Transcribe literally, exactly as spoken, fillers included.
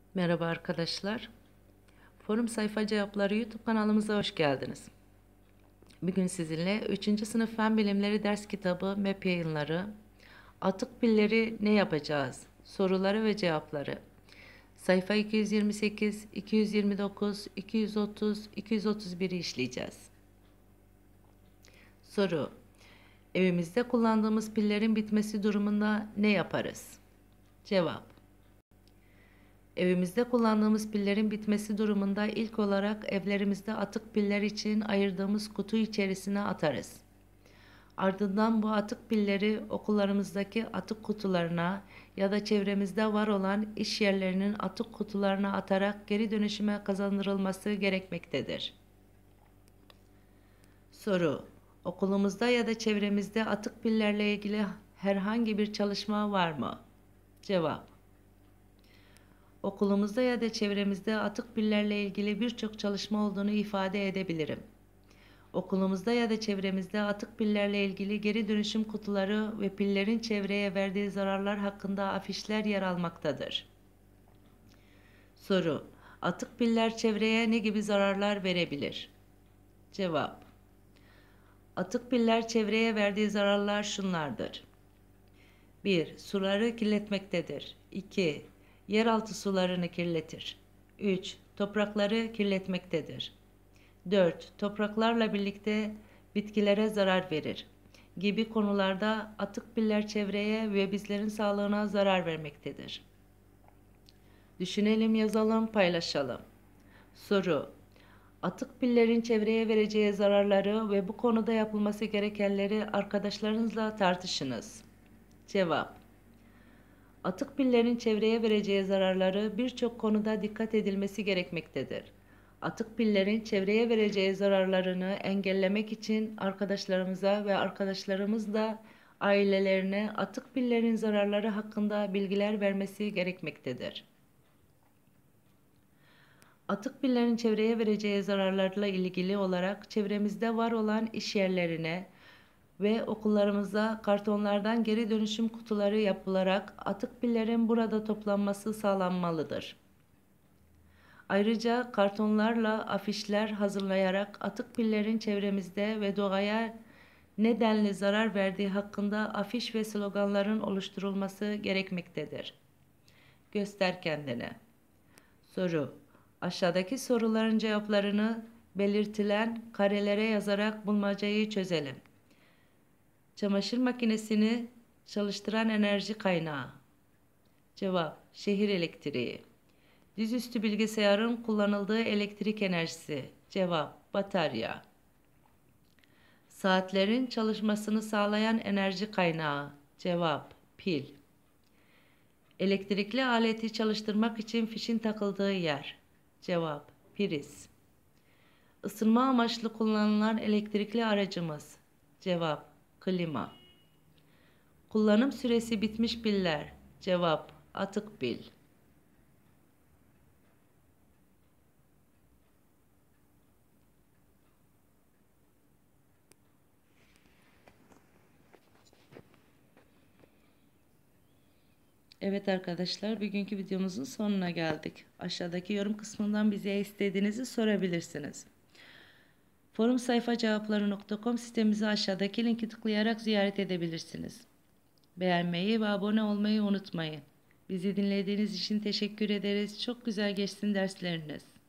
Merhaba arkadaşlar. Forum Sayfa Cevapları YouTube kanalımıza hoş geldiniz. Bugün sizinle üçüncü sınıf Fen Bilimleri ders kitabı M E P yayınları, atık pilleri ne yapacağız? Soruları ve cevapları. Sayfa iki yüz yirmi sekiz, iki yüz yirmi dokuz, iki yüz otuz, iki yüz otuz bir'i işleyeceğiz. Soru: Evimizde kullandığımız pillerin bitmesi durumunda ne yaparız? Cevap: Evimizde kullandığımız pillerin bitmesi durumunda ilk olarak evlerimizde atık piller için ayırdığımız kutu içerisine atarız. Ardından bu atık pilleri okullarımızdaki atık kutularına ya da çevremizde var olan iş yerlerinin atık kutularına atarak geri dönüşüme kazandırılması gerekmektedir. Soru: Okulumuzda ya da çevremizde atık pillerle ilgili herhangi bir çalışma var mı? Cevap: Okulumuzda ya da çevremizde atık pillerle ilgili birçok çalışma olduğunu ifade edebilirim. Okulumuzda ya da çevremizde atık pillerle ilgili geri dönüşüm kutuları ve pillerin çevreye verdiği zararlar hakkında afişler yer almaktadır. Soru: Atık piller çevreye ne gibi zararlar verebilir? Cevap: Atık piller çevreye verdiği zararlar şunlardır. bir. Suları kirletmektedir. iki. Yeraltı sularını kirletir. üç. Toprakları kirletmektedir. dört. Topraklarla birlikte bitkilere zarar verir gibi konularda atık piller çevreye ve bizlerin sağlığına zarar vermektedir. Düşünelim, yazalım, paylaşalım. Soru: Atık pillerin çevreye vereceği zararları ve bu konuda yapılması gerekenleri arkadaşlarınızla tartışınız. Cevap: Atık pillerin çevreye vereceği zararları birçok konuda dikkat edilmesi gerekmektedir. Atık pillerin çevreye vereceği zararlarını engellemek için arkadaşlarımıza ve arkadaşlarımız da ailelerine atık pillerin zararları hakkında bilgiler vermesi gerekmektedir. Atık pillerin çevreye vereceği zararlarla ilgili olarak çevremizde var olan iş yerlerine ve okullarımızda kartonlardan geri dönüşüm kutuları yapılarak atık pillerin burada toplanması sağlanmalıdır. Ayrıca kartonlarla afişler hazırlayarak atık pillerin çevremizde ve doğaya nedenli zarar verdiği hakkında afiş ve sloganların oluşturulması gerekmektedir. Göster kendini. Soru: Aşağıdaki soruların cevaplarını belirtilen karelere yazarak bulmacayı çözelim. Çamaşır makinesini çalıştıran enerji kaynağı. Cevap: Şehir elektriği. Dizüstü bilgisayarın kullanıldığı elektrik enerjisi. Cevap: Batarya. Saatlerin çalışmasını sağlayan enerji kaynağı. Cevap: Pil. Elektrikli aleti çalıştırmak için fişin takıldığı yer. Cevap: Priz. Isınma amaçlı kullanılan elektrikli aracımız. Cevap: Klima. Kullanım süresi bitmiş piller. Cevap: Atık pil. Evet arkadaşlar, bugünkü videomuzun sonuna geldik. Aşağıdaki yorum kısmından bize istediğinizi sorabilirsiniz. forum sayfa cevapları nokta com sitemizi aşağıdaki linki tıklayarak ziyaret edebilirsiniz. Beğenmeyi ve abone olmayı unutmayın. Bizi dinlediğiniz için teşekkür ederiz. Çok güzel geçsin dersleriniz.